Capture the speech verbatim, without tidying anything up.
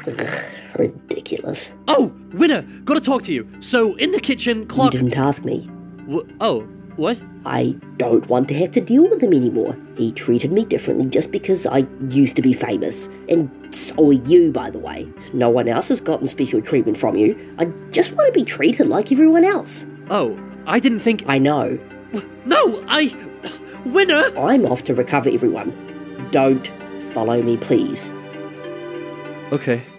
Ridiculous. Oh, Winner, gotta talk to you. So, in the kitchen, Clark... You didn't ask me. W oh, what? I don't want to have to deal with him anymore. He treated me differently just because I used to be famous. And so are you, by the way. No one else has gotten special treatment from you. I just want to be treated like everyone else. Oh, I didn't think... I know. No, I... Winner! I'm off to recover everyone. Don't follow me, please. Okay.